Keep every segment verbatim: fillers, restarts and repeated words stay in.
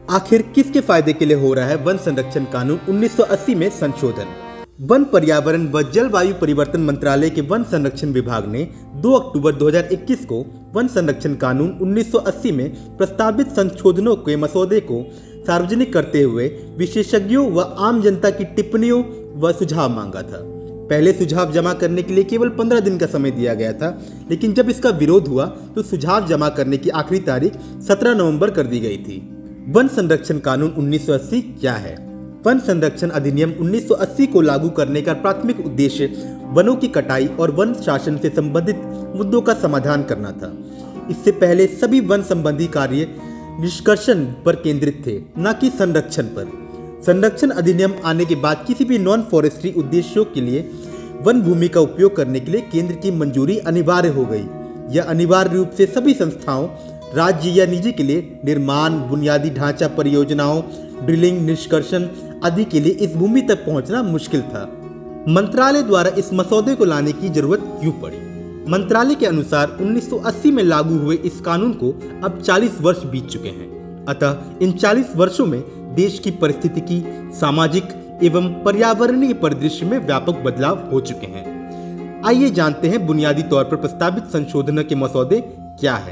आखिर किसके फायदे के लिए हो रहा है वन संरक्षण कानून उन्नीस सौ अस्सी में संशोधन? वन, पर्यावरण व जलवायु परिवर्तन मंत्रालय के वन संरक्षण विभाग ने दो अक्टूबर दो हज़ार इक्कीस को वन संरक्षण कानून उन्नीस सौ अस्सी में प्रस्तावित संशोधनों के मसौदे को सार्वजनिक करते हुए विशेषज्ञों व आम जनता की टिप्पणियों व सुझाव मांगा था। पहले सुझाव जमा करने के लिए केवल पंद्रह दिन का समय दिया गया था, लेकिन जब इसका विरोध हुआ तो सुझाव जमा करने की आखिरी तारीख सत्रह नवंबर कर दी गई थी। वन संरक्षण कानून उन्नीस सौ अस्सी क्या है? वन संरक्षण अधिनियम उन्नीस सौ अस्सी को लागू करने का प्राथमिक उद्देश्य वनों की कटाई और वन शासन से संबंधित मुद्दों का समाधान करना था। इससे पहले सभी वन संबंधी कार्य निष्कर्षण पर केंद्रित थे, न कि संरक्षण पर। संरक्षण अधिनियम आने के बाद किसी भी नॉन फॉरेस्ट्री उद्देश्यों के लिए वन भूमि का उपयोग करने के लिए केंद्र की मंजूरी अनिवार्य हो गई। यह अनिवार्य रूप से सभी संस्थाओं, राज्य या निजी के लिए निर्माण, बुनियादी ढांचा परियोजनाओं, ड्रिलिंग, निष्कर्षण आदि के लिए इस भूमि तक पहुंचना मुश्किल था। मंत्रालय द्वारा इस मसौदे को लाने की जरूरत क्यों पड़ी? मंत्रालय के अनुसार उन्नीस सौ अस्सी में लागू हुए इस कानून को अब चालीस वर्ष बीत चुके हैं। अतः इन चालीस वर्षों में देश की परिस्थितिकी, सामाजिक एवं पर्यावरणीय परिदृश्य में व्यापक बदलाव हो चुके हैं। आइए जानते हैं बुनियादी तौर पर प्रस्तावित संशोधन के मसौदे क्या है।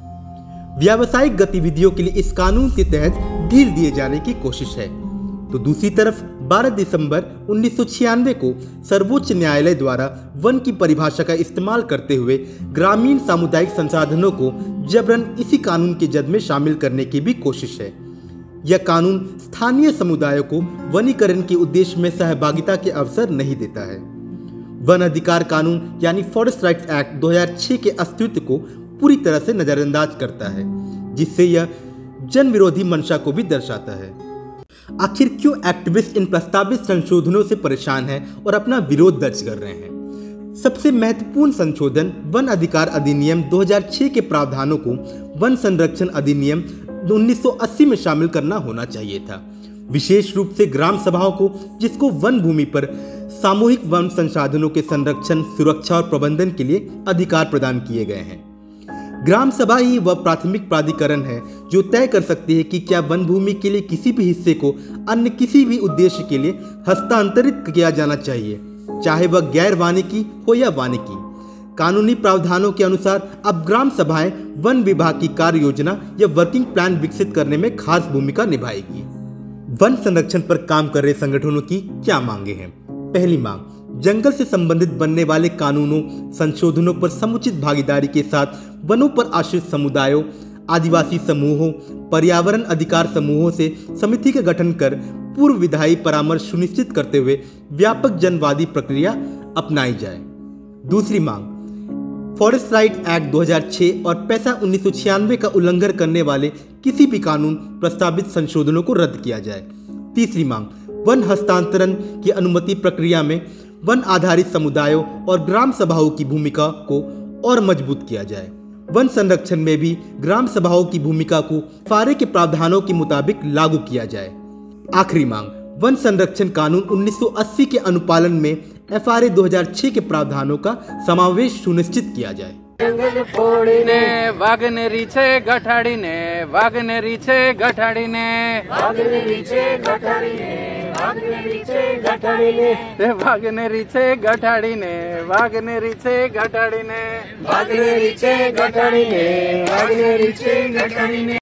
व्यावसायिक गतिविधियों के लिए इस कानून के तहत ढील दिए जाने की कोशिश है, तो दूसरी तरफ बारह दिसंबर उन्नीस सौ छियानवे को सर्वोच्च न्यायालय द्वारा वन की परिभाषा का इस्तेमाल करते हुए ग्रामीण सामुदायिक संसाधनों को जबरन इसी कानून के जद में शामिल करने की भी कोशिश है। यह कानून स्थानीय समुदायों को वनीकरण के उद्देश्य में सहभागिता के अवसर नहीं देता है। वन अधिकार कानून यानी फॉरेस्ट राइट्स एक्ट दो हज़ार छह के अस्तित्व को पूरी तरह से नजरअंदाज करता है, जिससे यह जन विरोधी मंशा को भी दर्शाता है। आखिर क्यों एक्टिविस्ट इन प्रस्तावित संशोधनों से परेशान हैं और अपना विरोध दर्ज कर रहे हैं? सबसे महत्वपूर्ण संशोधन वन अधिकार अधिनियम दो हज़ार छह के प्रावधानों को वन संरक्षण अधिनियम उन्नीस सौ अस्सी में शामिल करना होना चाहिए था। विशेष रूप से ग्राम सभाओं को, जिसको वन भूमि पर सामूहिक वन संसाधनों के संरक्षण, सुरक्षा और प्रबंधन के लिए अधिकार प्रदान किए गए हैं। ग्राम सभा ही वह प्राथमिक प्राधिकरण है जो तय कर सकती है कि क्या वन भूमि के लिए किसी भी हिस्से को अन्य किसी भी उद्देश्य के लिए हस्तांतरित किया जाना चाहिए, चाहे वह गैर वानिकी हो या वानिकी। कानूनी प्रावधानों के अनुसार अब ग्राम सभाएं वन विभाग की कार्य योजना या वर्किंग प्लान विकसित करने में खास भूमिका निभाएगी। वन संरक्षण पर काम कर रहे संगठनों की क्या मांगे हैं? पहली मांग, जंगल से संबंधित बनने वाले कानूनों, संशोधनों पर समुचित भागीदारी के साथ वनों पर आश्रित समुदायों, आदिवासी समूहों, पर्यावरण अधिकार समूहों से समिति का गठन कर पूर्व विधायी परामर्श सुनिश्चित करते हुए व्यापक जनवादी प्रक्रिया अपनाई जाए। दूसरी मांग, फॉरेस्ट राइट एक्ट दो हज़ार छह और पैसा उन्नीस सौ छियानवे का उल्लंघन करने वाले किसी भी कानून प्रस्तावित संशोधनों को रद्द किया जाए। तीसरी मांग, वन हस्तांतरण की अनुमति प्रक्रिया में वन आधारित समुदायों और ग्राम सभाओं की भूमिका को और मजबूत किया जाए। वन संरक्षण में भी ग्राम सभाओं की भूमिका को फारे के प्रावधानों के मुताबिक लागू किया जाए। आखिरी मांग, वन संरक्षण कानून उन्नीस सौ अस्सी के अनुपालन में एफ आर ए दो हज़ार छह के प्रावधानों का समावेश सुनिश्चित किया जाए। जंगल फोड़ीने वाघने रीछे गठाड़ीने, वाघने रीछे गठाड़ीने, वाघने रीछे गठाड़ीने, वाघने रीछे गठाड़ीने, वाघने रीछे गठाड़ीने, वाघने रीछे गठाड़ीने, वाघने रीछे गठाड़ीने, वाघने रीछे गठाड़ीने।